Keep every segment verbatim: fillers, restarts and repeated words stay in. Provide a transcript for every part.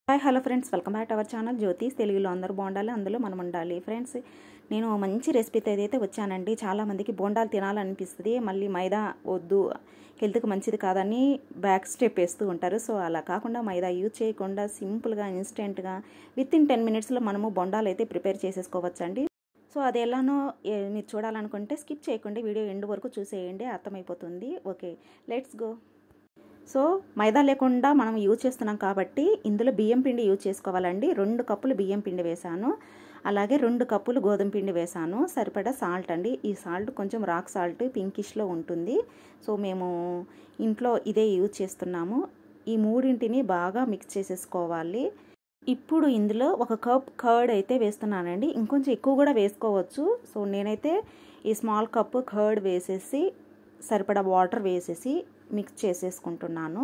Hi hello friends, welcome back to our channel Jyothi's తెలుగులో. అందరూ బాగుండాలి, అందులో మనం ఉండాలి. ఫ్రెండ్స్, నేను మంచి రెసిపీతో అయితే వచ్చానండి. చాలామందికి బోండాలు తినాలనిపిస్తుంది, మళ్ళీ మైదా వద్దు, హెల్త్కి మంచిది కాదని బ్యాక్ స్టెప్ వేస్తూ ఉంటారు. సో అలా కాకుండా మైదా యూజ్ చేయకుండా సింపుల్గా ఇన్స్టెంట్గా విత్ ఇన్ టెన్ మినిట్స్లో మనము బోండాలు అయితే ప్రిపేర్ చేసేసుకోవచ్చండి. సో అది ఎలానో మీరు చూడాలనుకుంటే స్కిప్ చేయకుండా వీడియో ఎండ్ వరకు చూసేయండి, అర్థమైపోతుంది. Okay, let's go. సో మైదా లేకుండా మనం యూజ్ చేస్తున్నాం కాబట్టి ఇందులో బియ్యం పిండి యూజ్ చేసుకోవాలండి. రెండు కప్పులు బియ్యం పిండి వేసాను, అలాగే రెండు కప్పులు గోధుమ పిండి వేసాను. సరిపడా సాల్ట్ అండి. ఈ సాల్ట్ కొంచెం రాక్ సాల్ట్ పింకిష్లో ఉంటుంది. సో మేము ఇంట్లో ఇదే యూజ్ చేస్తున్నాము. ఈ మూడింటిని బాగా మిక్స్ చేసేసుకోవాలి. ఇప్పుడు ఇందులో ఒక కప్ కర్డ్ అయితే వేస్తున్నానండి. ఇంకొంచెం ఎక్కువ కూడా వేసుకోవచ్చు. సో నేనైతే ఈ స్మాల్ కప్ కర్డ్ వేసేసి సరిపడా వాటర్ వేసేసి మిక్స్ చేసేసుకుంటున్నాను.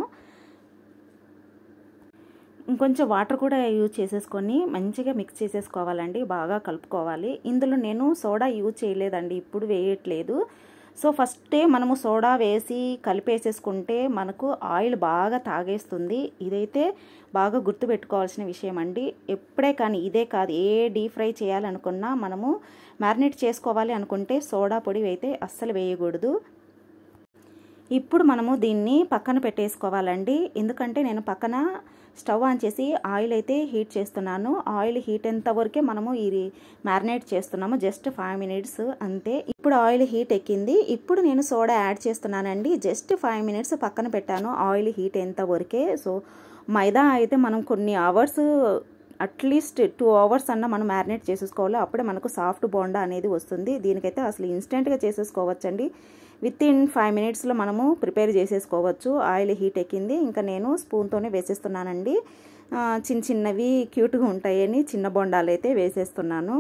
ఇంకొంచెం వాటర్ కూడా యూజ్ చేసేసుకొని మంచిగా మిక్స్ చేసేసుకోవాలండి, బాగా కలుపుకోవాలి. ఇందులో నేను సోడా యూజ్ చేయలేదండి, ఇప్పుడు వేయట్లేదు. సో ఫస్టే మనము సోడా వేసి కలిపేసేసుకుంటే మనకు ఆయిల్ బాగా తాగేస్తుంది. ఇదైతే బాగా గుర్తుపెట్టుకోవాల్సిన విషయం అండి. ఎప్పుడే కానీ ఇదే కాదు, ఏ డీప్ ఫ్రై చేయాలనుకున్నా మనము మ్యారినేట్ చేసుకోవాలి అనుకుంటే సోడా పొడి అయితే అస్సలు వేయకూడదు. ఇప్పుడు మనము దీన్ని పక్కన పెట్టేసుకోవాలండి. ఎందుకంటే నేను పక్కన స్టవ్ ఆన్ చేసి ఆయిల్ అయితే హీట్ చేస్తున్నాను. ఆయిల్ హీట్ ఎంత వరకే మనము ఇది మ్యారినేట్ చేస్తున్నాము, జస్ట్ ఫైవ్ మినిట్స్ అంతే. ఇప్పుడు ఆయిల్ హీట్ ఎక్కింది. ఇప్పుడు నేను సోడా యాడ్ చేస్తున్నానండి. జస్ట్ ఫైవ్ మినిట్స్ పక్కన పెట్టాను, ఆయిల్ హీట్ ఎంత వరకే. సో మైదా అయితే మనం కొన్ని అవర్స్, అట్లీస్ట్ టూ అవర్స్ అన్న మనం మ్యారినేట్ చేసేసుకోవాలి, అప్పుడే మనకు సాఫ్ట్ బోండా అనేది వస్తుంది. దీనికైతే అసలు ఇన్స్టెంట్గా చేసేసుకోవచ్చండి. విత్ ఇన్ ఫైవ్ మినిట్స్లో మనము ప్రిపేర్ చేసేసుకోవచ్చు. ఆయిల్ హీట్ ఎక్కింది, ఇంకా నేను స్పూన్తోనే వేసేస్తున్నానండి. చిన్న చిన్నవి క్యూట్గా ఉంటాయని చిన్న బొండాలు అయితే వేసేస్తున్నాను.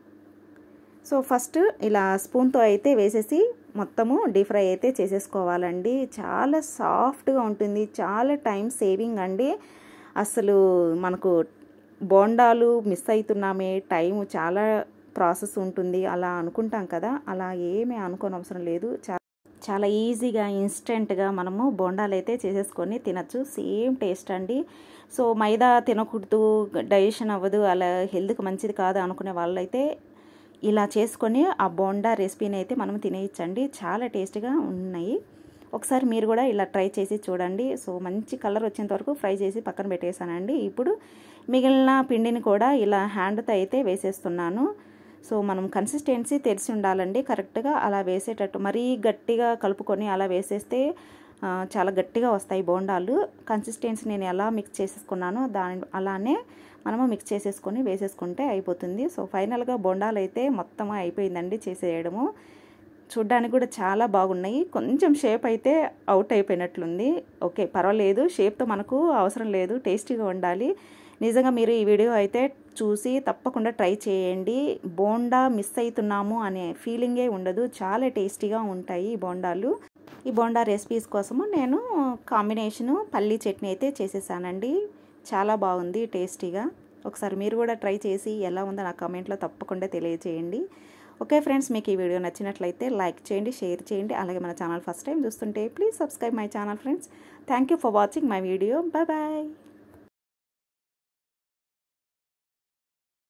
సో ఫస్ట్ ఇలా స్పూన్తో అయితే వేసేసి మొత్తము డీప్ ఫ్రై అయితే చేసేసుకోవాలండి. చాలా సాఫ్ట్గా ఉంటుంది, చాలా టైం సేవింగ్ అండి. అసలు మనకు బోండాలు మిస్ అవుతున్నామే, టైం చాలా ప్రాసెస్ ఉంటుంది అలా అనుకుంటాం కదా, అలా ఏమీ అనుకోని అవసరం లేదు. చాలా చాలా ఈజీగా ఇన్స్టెంట్గా మనము బోండాలు అయితే చేసేసుకొని తినచ్చు. సేమ్ టేస్ట్ అండి. సో మైదా తినకూడదు, డైజెషన్ అవ్వదు, అలా హెల్త్కి మంచిది కాదు అనుకునే వాళ్ళైతే ఇలా చేసుకొని ఆ బోండా రెసిపీని అయితే మనం తినేయచ్చండి. చాలా టేస్ట్గా ఉన్నాయి. ఒకసారి మీరు కూడా ఇలా ట్రై చేసి చూడండి. సో మంచి కలర్ వచ్చేంత వరకు ఫ్రై చేసి పక్కన పెట్టేశానండి. ఇప్పుడు మిగిలిన పిండిని కూడా ఇలా హ్యాండ్తో అయితే వేసేస్తున్నాను. సో మనం కన్సిస్టెన్సీ తెలిసి ఉండాలండి కరెక్ట్గా, అలా వేసేటట్టు మరీ గట్టిగా కలుపుకొని అలా వేసేస్తే చాలా గట్టిగా వస్తాయి బోండాలు. కన్సిస్టెన్సీ నేను ఎలా మిక్స్ చేసేసుకున్నానో దాని అలానే మనము మిక్స్ చేసేసుకొని వేసేసుకుంటే అయిపోతుంది. సో ఫైనల్గా బోండాలు అయితే మొత్తం అయిపోయిందండి చేసేయడము. చూడ్డానికి కూడా చాలా బాగున్నాయి. కొంచెం షేప్ అయితే అవుట్ అయిపోయినట్లుంది. ఓకే, పర్వాలేదు, షేప్తో మనకు అవసరం లేదు, టేస్టీగా ఉండాలి. నిజంగా మీరు ఈ వీడియో అయితే చూసి తప్పకుండా ట్రై చేయండి. బోండా మిస్ అవుతున్నాము అనే ఫీలింగే ఉండదు, చాలా టేస్టీగా ఉంటాయి ఈ బోండాలు. ఈ బోండా రెసిపీస్ కోసము నేను కాంబినేషను పల్లీ చట్నీ అయితే చేసేసానండి. చాలా బాగుంది, టేస్టీగా. ఒకసారి మీరు కూడా ట్రై చేసి ఎలా ఉందో నా కామెంట్లో తప్పకుండా తెలియజేయండి. ఓకే ఫ్రెండ్స్, మీకు ఈ వీడియో నచ్చినట్లయితే లైక్ చేయండి, షేర్ చేయండి. అలాగే మన ఛానల్ ఫస్ట్ టైం చూస్తుంటే please subscribe my channel friends. Thank you for watching my video. Bye bye.